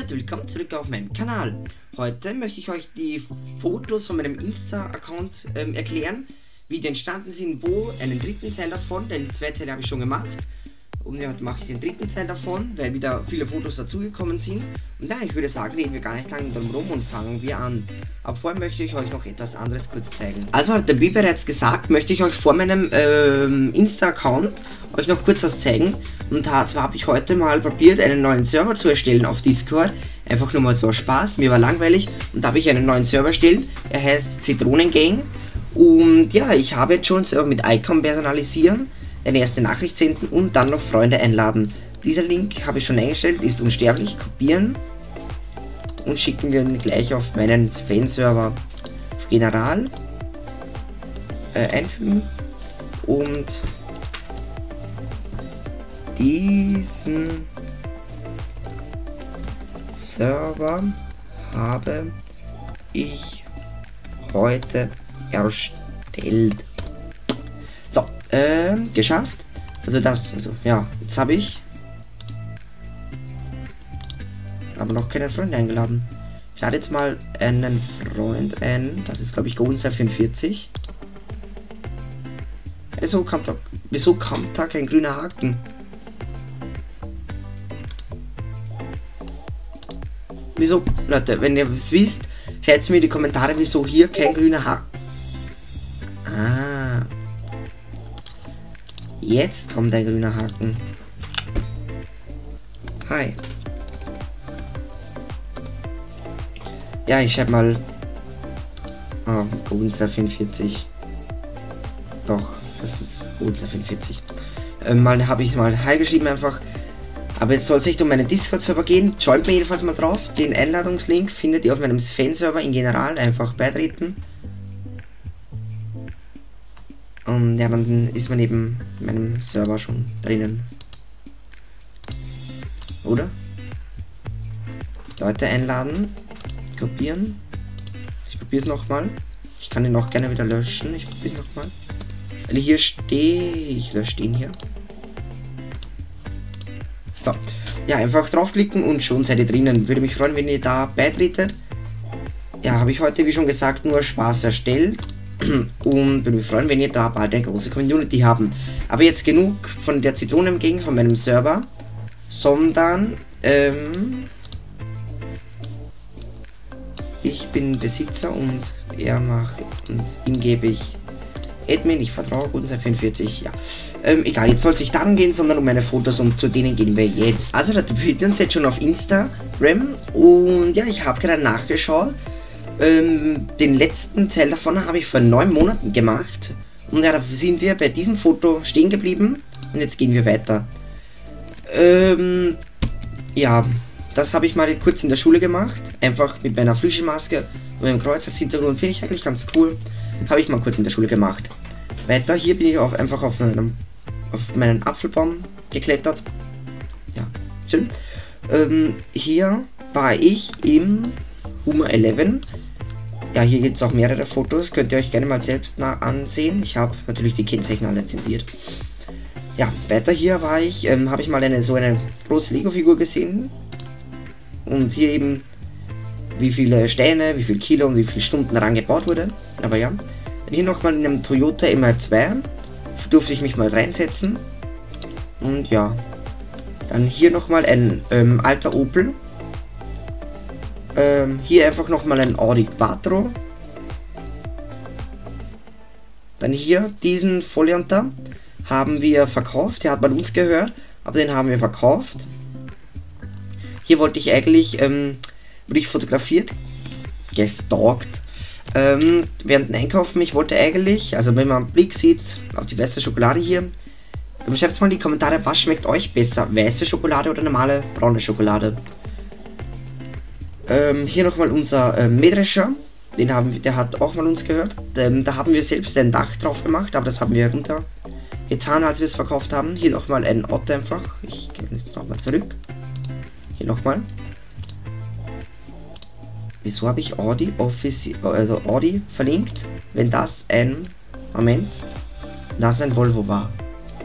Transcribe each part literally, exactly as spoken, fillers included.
Leute, willkommen zurück auf meinem Kanal. Heute möchte ich euch die Fotos von meinem Insta-Account ähm, erklären, wie die entstanden sind, wo, einen dritten Teil davon, denn zwei Teile habe ich schon gemacht. Und heute mache ich den dritten Teil davon, weil wieder viele Fotos dazugekommen sind. Und ja, ich würde sagen, reden wir gar nicht lange drum rum und fangen wir an. Aber vorher möchte ich euch noch etwas anderes kurz zeigen. Also heute, wie bereits gesagt, möchte ich euch vor meinem ähm, Insta-Account euch noch kurz was zeigen. Und zwar habe ich heute mal probiert, einen neuen Server zu erstellen auf Discord. Einfach nur mal so Spaß, mir war langweilig und da habe ich einen neuen Server erstellt. Er heißt Zitronengang. Und ja, ich habe jetzt schon Server mit Icon personalisieren, eine erste Nachricht senden und dann noch Freunde einladen. Dieser Link habe ich schon eingestellt, ist unsterblich. Kopieren und schicken wir ihn gleich auf meinen Fanserver auf General äh, einfügen und diesen Server habe ich heute erstellt. So, äh, geschafft. Also das, also ja, jetzt habe ich aber noch keine Freunde eingeladen. Ich lade jetzt mal einen Freund ein. Das ist, glaube ich, Goldenser vierundvierzig. Wieso kommt da, wieso kommt da kein grüner Haken? Wieso, Leute, wenn ihr es wisst, schreibt mir in die Kommentare, wieso hier kein grüner Haken. Ah. Jetzt kommt ein grüner Haken. Hi. Ja, ich schreibe mal oh, Goldenser vierundvierzig. Doch, das ist Goldenser vierundvierzig. Ähm, mal habe ich mal Hi geschrieben einfach. Aber jetzt soll es nicht um meinen Discord-Server gehen. Joint mir jedenfalls mal drauf. Den Einladungslink findet ihr auf meinem Fanserver in General. Einfach beitreten. Und ja, dann ist man neben meinem Server schon drinnen. Oder? Leute einladen. Kopieren. Ich probiere es nochmal. Ich kann ihn auch gerne wieder löschen. Ich probiere es nochmal. Weil hier stehe. Ich lösche den hier. So. Ja, einfach draufklicken und schon seid ihr drinnen. Würde mich freuen, wenn ihr da beitretet. Ja, habe ich heute, wie schon gesagt, nur Spaß erstellt. Und würde mich freuen, wenn ihr da bald eine große Community haben. Aber jetzt genug von der Zitronengang, von meinem Server. Sondern, ähm... ich bin Besitzer und er macht und ihm gebe ich Admin, ich vertraue Goldenser vierundvierzig, ja. Ähm, egal, jetzt soll es nicht darum gehen, sondern um meine Fotos und zu denen gehen wir jetzt. Also, da befinden wir uns jetzt schon auf Instagram und ja, ich habe gerade nachgeschaut. Ähm, den letzten Teil davon habe ich vor neun Monaten gemacht und ja, da sind wir bei diesem Foto stehen geblieben und jetzt gehen wir weiter. Ähm, ja. Das habe ich mal kurz in der Schule gemacht, einfach mit meiner Frühstücksmaske und einem Kreuz als Hintergrund, finde ich eigentlich ganz cool. Habe ich mal kurz in der Schule gemacht. Weiter, hier bin ich auch einfach auf, einem, auf meinen Apfelbaum geklettert. Ja, schön. Ähm, hier war ich im Humor elf. Ja, hier gibt es auch mehrere Fotos, könnt ihr euch gerne mal selbst ansehen. Ich habe natürlich die Kennzeichen alle zensiert. Ja, weiter hier war ich, ähm, habe ich mal eine so eine große Lego-Figur gesehen. Und hier eben, wie viele Steine, wie viel Kilo und wie viele Stunden daran gebaut wurde. Aber ja, dann hier nochmal in einem Toyota M R zwei. Durfte ich mich mal reinsetzen. Und ja, dann hier nochmal ein ähm, alter Opel. Ähm, hier einfach nochmal ein Audi Quattro. Dann hier diesen Folianter haben wir verkauft. Der hat bei uns gehört, aber den haben wir verkauft. Hier wollte ich eigentlich, ähm, wurde ich fotografiert, gestalkt, ähm, während dem Einkaufen. Ich wollte eigentlich, also wenn man einen Blick sieht auf die weiße Schokolade hier, ähm, schreibt mal in die Kommentare, was schmeckt euch besser, weiße Schokolade oder normale braune Schokolade. Ähm, hier nochmal unser äh, Mähdrescher, den haben wir, der hat auch mal uns gehört. Ähm, da haben wir selbst ein Dach drauf gemacht, aber das haben wir runter getan, als wir es verkauft haben. Hier nochmal ein Auto einfach, ich gehe jetzt nochmal zurück. Hier nochmal. Wieso habe ich Audi Offici also Audi verlinkt, wenn das ein Moment, das ein Volvo war?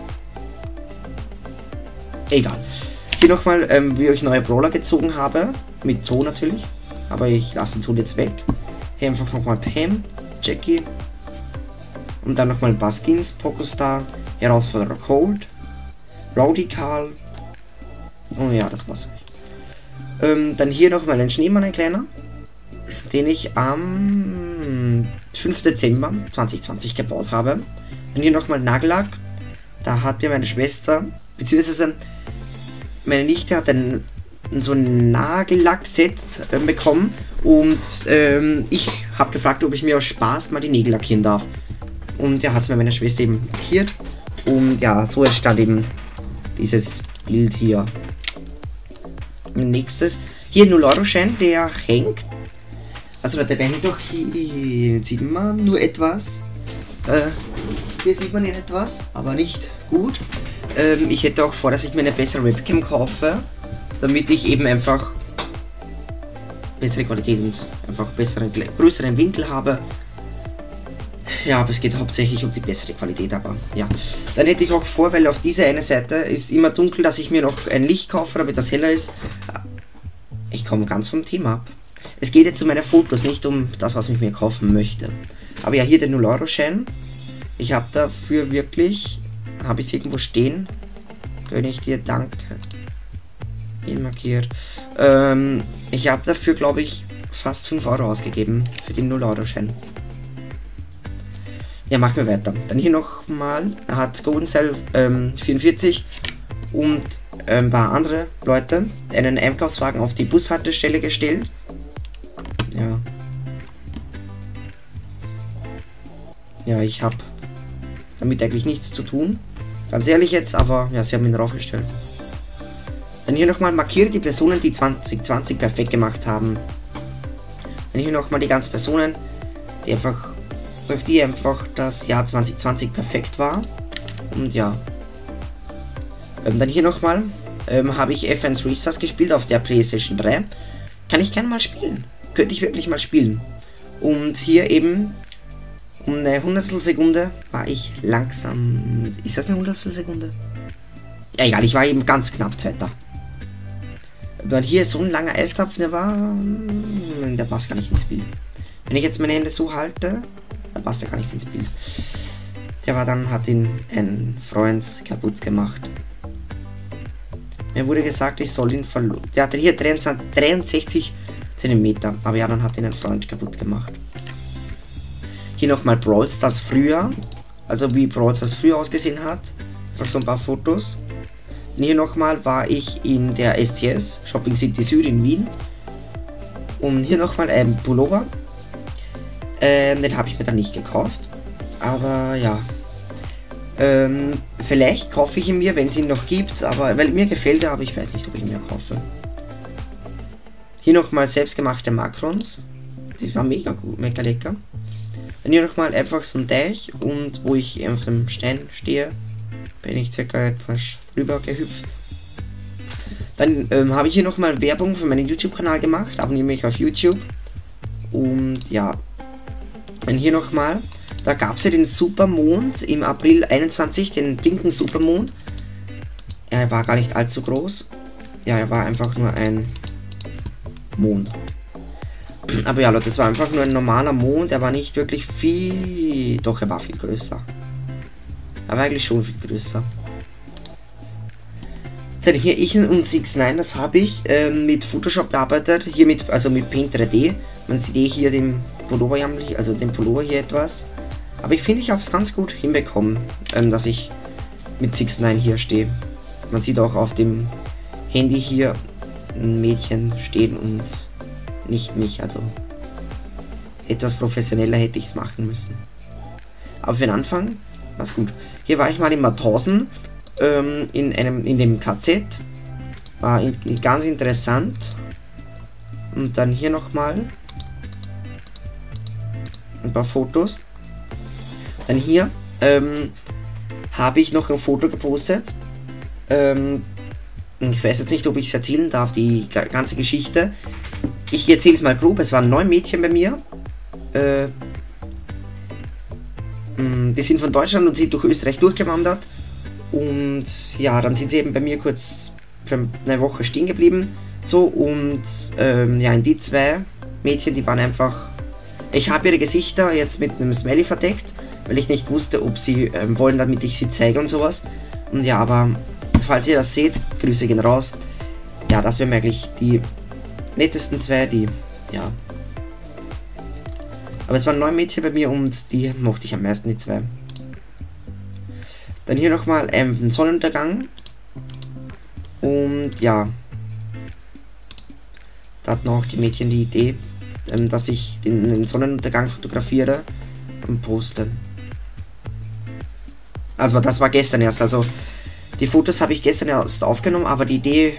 Egal. Hier nochmal, ähm, wie ich neue Brawler gezogen habe. Mit Zoo natürlich. Aber ich lasse den Zoo jetzt weg. Hier einfach nochmal Pam, Jackie. Und dann nochmal Baskins, Pokostar, Herausforderer Cold, Rowdy Karl. Oh ja, das war's. Ähm, dann hier nochmal ein Schneemann, ein kleiner. Den ich am fünften Dezember zwanzig zwanzig gebaut habe. Dann hier nochmal Nagellack. Da hat mir meine Schwester, beziehungsweise meine Nichte hat ein, so ein Nagellack-Set äh, bekommen. Und ähm, ich habe gefragt, ob ich mir aus Spaß mal die Nägel lackieren darf. Und ja, hat es mir meine Schwester eben lackiert. Und ja, so entstand eben dieses Bild hier. Nächstes. Hier ein null Euro Schein, der hängt. Also Leute, der hängt doch hier. Jetzt sieht man nur etwas. Äh, hier sieht man ihn etwas, aber nicht gut. Ähm, ich hätte auch vor, dass ich mir eine bessere Webcam kaufe. Damit ich eben einfach bessere Qualität und einfach besseren, größeren Winkel habe. Ja, aber es geht hauptsächlich um die bessere Qualität, aber ja. Dann hätte ich auch vor, weil auf dieser eine Seite ist immer dunkel, dass ich mir noch ein Licht kaufe, damit das heller ist. Ich komme ganz vom Thema ab. Es geht jetzt um meine Fotos, nicht um das, was ich mir kaufen möchte. Aber ja, hier der null Euro Schein. Ich habe dafür wirklich, habe ich es irgendwo stehen? Gönne ich dir, danke. Ihn markiert. Ähm, ich habe dafür, glaube ich, fast fünf Euro ausgegeben für den null Euro Schein. Ja, machen wir weiter. Dann hier nochmal, hat Golden Cell ähm, vierundvierzig und ähm, ein paar andere Leute einen Einkaufswagen auf die Bushaltestelle gestellt. Ja. Ja, ich habe damit eigentlich nichts zu tun. Ganz ehrlich jetzt, aber ja, sie haben ihn draufgestellt. Dann hier nochmal markiere die Personen, die zwanzig zwanzig perfekt gemacht haben. Dann hier nochmal die ganzen Personen, die einfach, durch die einfach das Jahr zwanzig zwanzig perfekt war. Und ja. Ähm, dann hier nochmal, ähm, habe ich F eins Restars gespielt auf der PlayStation drei. Kann ich gerne mal spielen. Könnte ich wirklich mal spielen. Und hier eben um eine Hundertstel Sekunde war ich langsam. Ist das eine Hundertstel Sekunde? Ja, egal, ich war eben ganz knapp Zweiter. Weil hier so ein langer Eistapf, der war. Der passt gar nicht ins Bild. Wenn ich jetzt meine Hände so halte, dann passt er gar nicht ins Bild. Der war dann, hat ihn ein Freund kaputt gemacht. Mir wurde gesagt, ich soll ihn verloren. Der hatte hier dreiundsechzig Zentimeter, aber ja, dann hat ihn ein Freund kaputt gemacht. Hier nochmal Brawl Stars früher, also wie Brawl Stars früher ausgesehen hat. Einfach so ein paar Fotos. Und hier nochmal war ich in der S T S, Shopping City Süd in Wien. Und hier nochmal ein Pullover. Ähm, den habe ich mir dann nicht gekauft. Aber ja. Ähm, vielleicht kaufe ich ihn mir, wenn es ihn noch gibt. Aber weil mir gefällt er, aber ich weiß nicht, ob ich ihn mir kaufe. Hier nochmal selbstgemachte Makrons. Das war mega gut, mega lecker. Dann hier nochmal einfach so ein Teich. Und wo ich auf dem Stein stehe, bin ich circa etwas drüber gehüpft. Dann ähm, habe ich hier nochmal Werbung für meinen YouTube-Kanal gemacht. Abonniere mich auf YouTube. Und ja. Dann hier nochmal. Da gab es ja den Supermond im April einundzwanzig. Den pinken Supermond. Er war gar nicht allzu groß. Ja, er war einfach nur ein Mond. Aber ja, Leute, das war einfach nur ein normaler Mond. Er war nicht wirklich viel. Doch, er war viel größer. Er war eigentlich schon viel größer. Dann hier ich und six neun, das habe ich äh, mit Photoshop bearbeitet. Hier mit, also mit Paint drei D. Man sieht eh hier den Pullover, also den Pullover hier etwas. Aber ich finde, ich habe es ganz gut hinbekommen, ähm, dass ich mit six neun hier stehe. Man sieht auch auf dem Handy hier ein Mädchen stehen und nicht mich. Also etwas professioneller hätte ich es machen müssen. Aber für den Anfang war es gut. Hier war ich mal in Mauthausen ähm, in einem in dem K Z. War in, ganz interessant. Und dann hier nochmal ein paar Fotos. Dann hier ähm, habe ich noch ein Foto gepostet. Ähm, ich weiß jetzt nicht, ob ich es erzählen darf, die ganze Geschichte. Ich erzähle es mal grob. Es waren neun Mädchen bei mir. Äh, die sind von Deutschland und sind durch Österreich durchgewandert. Und ja, dann sind sie eben bei mir kurz für eine Woche stehen geblieben. So, und ähm, ja, in die zwei Mädchen, die waren einfach... Ich habe ihre Gesichter jetzt mit einem Smiley verdeckt, weil ich nicht wusste, ob sie ähm, wollen, damit ich sie zeige und sowas. Und ja, aber falls ihr das seht, Grüße gehen raus. Ja, das wären eigentlich die nettesten zwei, die, ja. Aber es waren neun Mädchen bei mir und die mochte ich am meisten, die zwei. Dann hier nochmal ähm, den Sonnenuntergang. Und ja. Da hatten auch die Mädchen die Idee, ähm, dass ich den, den Sonnenuntergang fotografiere und poste. Aber das war gestern erst, also die Fotos habe ich gestern erst aufgenommen, aber die Idee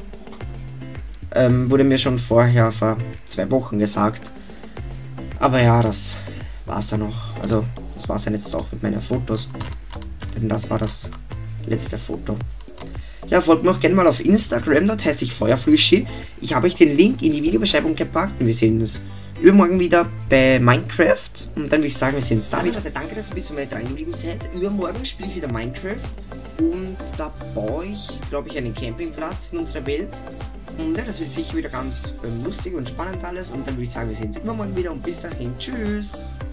ähm, wurde mir schon vorher, vor zwei Wochen gesagt. Aber ja, das war's dann noch. Also, das war's dann jetzt auch mit meinen Fotos. Denn das war das letzte Foto. Ja, folgt mir auch gerne mal auf Instagram, dort heiße ich Feuerflüschi. Ich habe euch den Link in die Videobeschreibung gepackt und wir sehen uns übermorgen wieder bei Minecraft. Und dann würde ich sagen, wir sehen uns da wieder. Danke, dass ihr bis zum Ende dran geblieben seid. Übermorgen spiele ich wieder Minecraft. Und da baue ich, glaube ich, einen Campingplatz in unserer Welt. Und ja, das wird sicher wieder ganz ähm, lustig und spannend alles. Und dann würde ich sagen, wir sehen uns übermorgen wieder und bis dahin. Tschüss!